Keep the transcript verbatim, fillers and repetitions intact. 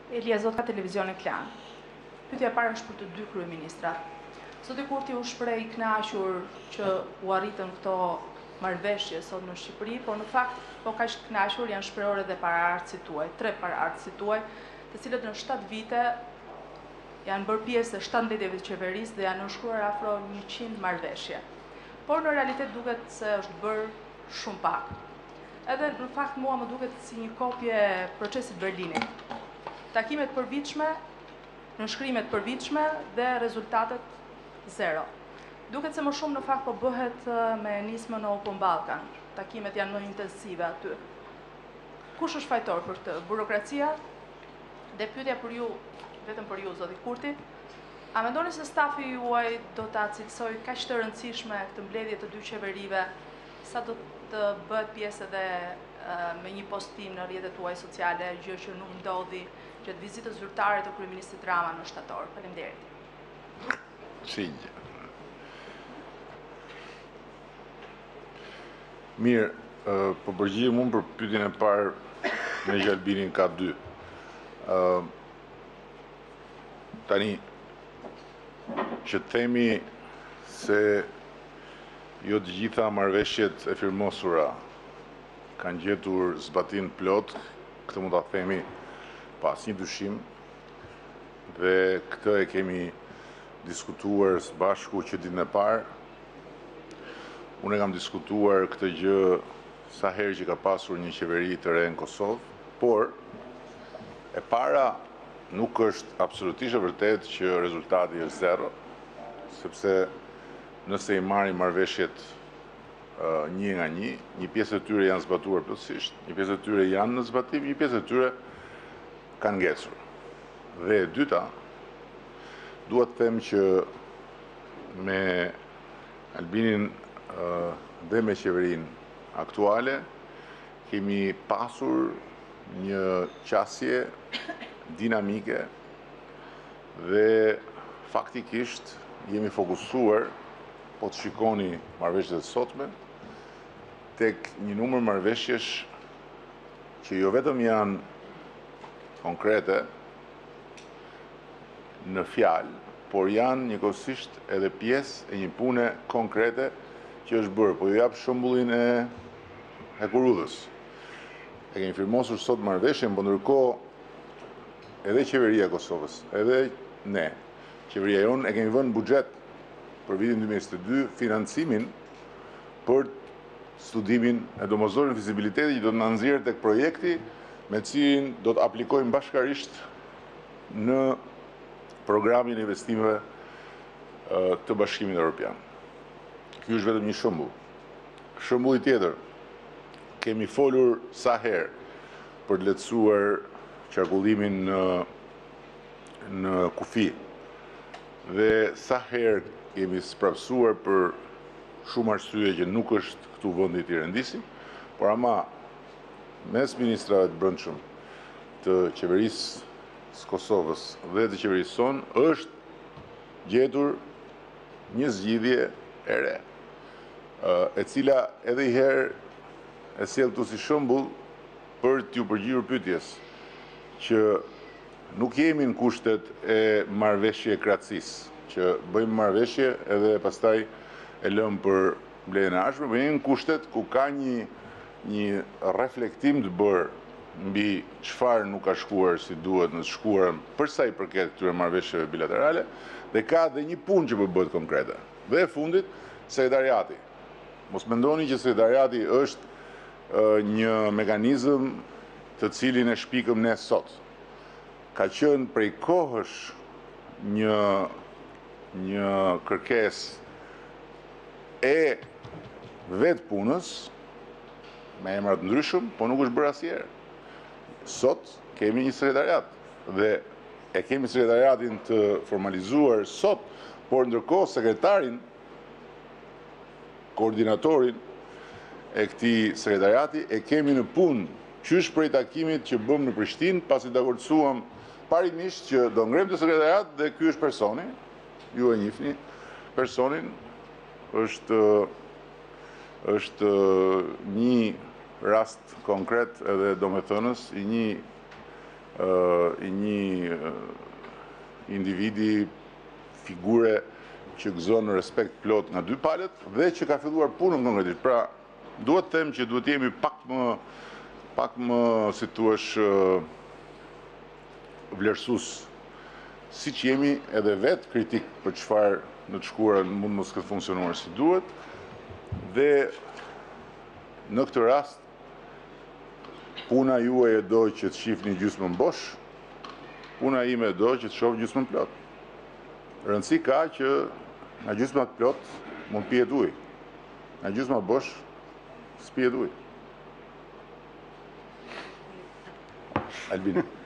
Elia Zot ka televizion e Klan. Pyetja e parë është për të dy kryeministrat. Zoti Kurti u shpreh i kënaqur që u arritën këto marrëveshje sot në Shqipëri, por në fakt po kaq kënaqur janë shprehur edhe paraardhësit tuaj, tre paraardhësit tuaj, të cilët në shtatë vite janë bërë pjesë e shtatëmbëdhjetëve të qeverisë dhe janë nënshkruar afro njëqind marrëveshje. Por në realitet duket se është bërë shumë pak. Edhe në fakt mua më duket si një kopje e procesit Berlinit. Takimet përvitshme, nënshkrimet përvitshme dhe rezultatet zero. Duket se më shumë në fakt po bëhet me nismën në Open Balkan. Takimet janë më intensive aty. Kush është fajtor për këtë? Burokracia? Dhe pyetja për ju, vetëm për ju, zoti Kurti, a mendoni se stafi juaj do ta cilësoj kaq të rëndësishme këtë mbledhje të dy qeverive, sa do të bëhet pjesë edhe me një postim në rrjetet tuaj sociale, gjë që nuk ndodhi gjatë vizitës zyrtare të kryeministit Rama në shtator? Faleminderit. Sinjë. Mirë, po përgjigjem unë për pyetjen e parë me Gjalbinin ka dy. Tani, që themi se jo të gjitha marrëveshjet e firmosura kanë gjetur zbatim plot, këtë mund ta themi pa asnjë dyshim, dhe këtë e kemi diskutuar së bashku që ditën e parë. Unë e kam diskutuar këtë gjë sa herë që ka pasur një qeveri të re në Kosovë, por e para nuk është absolutisht e vërtet që rezultati është zero, sepse nëse i marrim marrëveshjet uh, një nga një, një pjesë e tyre janë zbatuar plotësisht, një pjesë e tyre janë në zbatim, një pjesë e tyre kanë ngecur. Dhe e dyta, dua të them që me Albinin uh, dhe me qeverinë aktuale kemi pasur një qasje dinamike dhe faktikisht jemi fokusuar, po të shikoni marrëveshjet e sotme, tek një numër marrëveshjesh që jo vetëm janë konkrete në fjalë, por janë njëkohësisht edhe pjesë e një pune konkrete që është bërë. Po ju jap shembullin e e Kurudhës. E kemi firmosur sot marrëveshjen, por ndërkohë edhe qeveria e Kosovës, edhe ne, qeveria jonë, e kemi vënë buxhet për vitin dy mijë e njëzet e dy financimin për studimin e domosdoshmërisë fizibiliteti që do të na nxjerrë tek projekti me cilin do të aplikojmë bashkarisht në programin e investimeve të Bashkimit Evropian. Ky është vetëm një shembull. Shembulli tjetër, kemi folur sa herë për të lehtësuar qarkullimin në në kufi. Dhe sa herë kemi sprapsuar për shumë arsye që nuk është këtu vendi t'i rendisim, por ama mes ministrave të brendshëm të qeverisë së Kosovës dhe të qeverisë sonë është gjetur një zgjidhje e re, e cila edhe i herë e sjell këtu si shembull për t'ju përgjigjur pyetjes që nuk jemi në kushtet e marrëveshje krahësisë, që bëjmë marrëveshje edhe pastaj e lëm për mbledhjen e ardhshme, por jemi në kushtet ku ka një një reflektim të bërë mbi çfarë nuk ka shkuar si duhet në të shkuarën për sa i përket këtyre marrëveshjeve bilaterale, dhe ka dhe një punë që po bëhet konkrete. Dhe e fundit, sekretariati. Mos mendoni që sekretariati është uh, një mekanizëm të cilin e shpikëm ne sot. Ka qenë prej kohësh një një kërkesë e vetë punës me emra të ndryshëm, po nuk është bërë asnjëherë. Sot kemi një sekretariat dhe e kemi sekretariatin të formalizuar sot, por ndërkohë sekretarin, koordinatorin e këtij sekretariati e kemi në punë qysh prej takimit që bëm në Prishtinë, pasi dakordsuam parimisht që do ngrem të sekretariat dhe ky është personi, ju e njihni, personin është është një rast konkret edhe domethënës i një i një individi, figure që gëzon respekt plot nga dy palët dhe që ka filluar punën konkretisht. Pra, duhet them që duhet jemi pak më, pak më, si thuash, vlerësues, si që jemi edhe vetë kritik për çfarë në të shkuara mund mos këtë funksionuar si duhet, dhe në këtë rast, puna juaj e do që të shihni gjysmën bosh, puna ime e do që të shoh gjysmën plot. Rëndësi ka që nga gjysma të plot mund pihet ujë, nga gjysma bosh s'pihet ujë. Albin.